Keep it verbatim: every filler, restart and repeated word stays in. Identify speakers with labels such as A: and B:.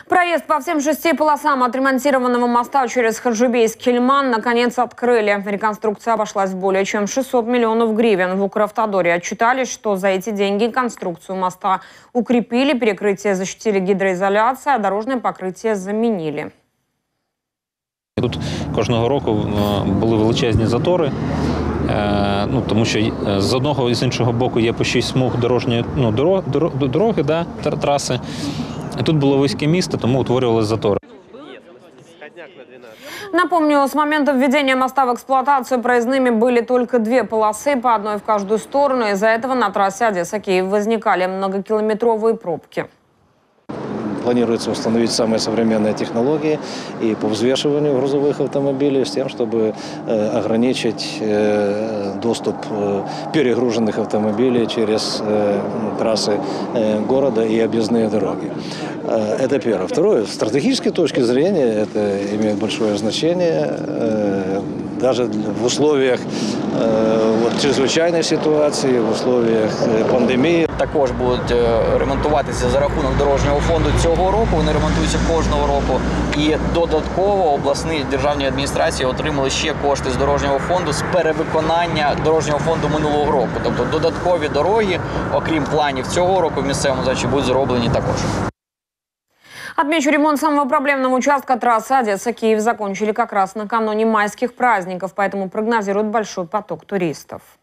A: Проезд по всем шести полосам отремонтированного моста через Хаджибейск-Кельман наконец открыли. Реконструкция обошлась в более чем шестьсот миллионов гривен. В Укравтодоре отчитались, что за эти деньги конструкцию моста укрепили, перекрытие защитили гидроизоляцией, а дорожное покрытие заменили.
B: Тут кожного року були величезні затори, ну, тому що з одного і з іншого боку є по шість смуг дорожньої, ну, дороги, дороги да, траси. Тут було вузьке місто, тому утворювалися затори.
A: Напомню, с момента введения моста в эксплуатацию проездными были только две полосы, по одной в каждую сторону. Из-за этого на трассе Одесса-Киев возникали многокилометровые пробки.
C: Планируется установить самые современные технологии и по взвешиванию грузовых автомобилей с тем, чтобы э, ограничить э, доступ э, перегруженных автомобилей через э, трассы э, города и объездные дороги. Э, это первое. Второе, с стратегической точки зрения это имеет большое значение. Э, даже в условиях э, вот, чрезвычайной ситуации, в условиях э, пандемии.
D: Також будуть ремонтуватися за рахунок дорожнього фонду цього року, вони ремонтуються кожного року. І додатково обласні державні адміністрації отримали ще кошти з дорожнього фонду з перевиконання дорожнього фонду минулого року. Тобто додаткові дороги, окрім планів цього року, в місцевому значенні будуть зроблені також.
A: Отмечу, ремонт самого проблемного участка трассы Одесса-Киев закончили как раз накануне майских праздников, поэтому прогнозируют большой поток туристов.